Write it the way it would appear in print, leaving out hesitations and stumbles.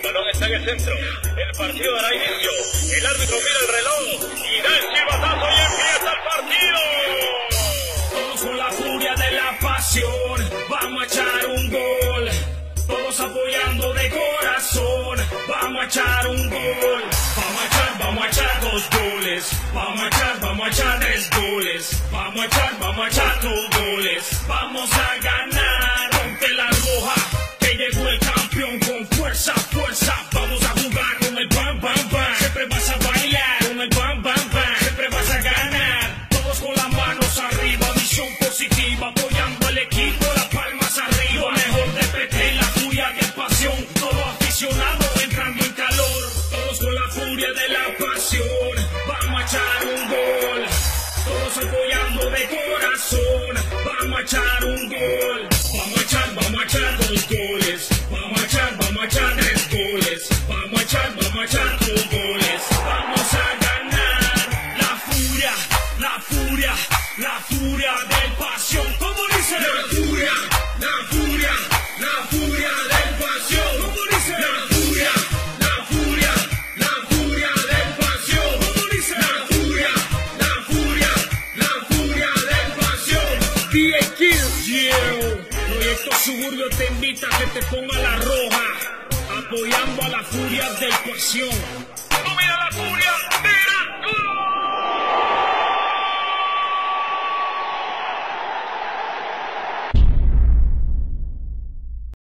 balón está en el centro. El partido dará inicio. El árbitro mira el reloj y da el silbatazo y empieza el partido. Todos con la furia de la pasión, vamos a echar un gol. Todos apoyando de corazón, vamos a echar un gol. Vamos a echar 2 goles. Vamos a echar 3 goles. Vamos a echar 2 goles. Vamos a ganar, rompe la roja, que llegó el campeón con fuerza, fuerza. Vamos a jugar con el bam, bam, bam. Siempre vas a bailar con el bam, bam, bam. Siempre vas a ganar, todos con las manos arriba. Visión positiva, apoyando al equipo, las palmas arriba. Lo mejor de PT, la furia de pasión. Todo aficionado entrando en calor. Todos con la furia de la pasión, vamos a echar un gol. Todos apoyando de corazón, vamos a echar un gol. Vamos a echar 2 goles. Vamos a echar 3 goles. Vamos a echar 2 goles. Vamos a ganar. La furia del pasión. ¿Cómo dice? La furia del pasión. ¿Cómo dice? La furia del pasión. ¿Cómo dice? La furia del pasión. DAQ. Proyecto Suburbio te invita a que te ponga la roja, apoyando a la furia del pasión. ¡No mira la furia!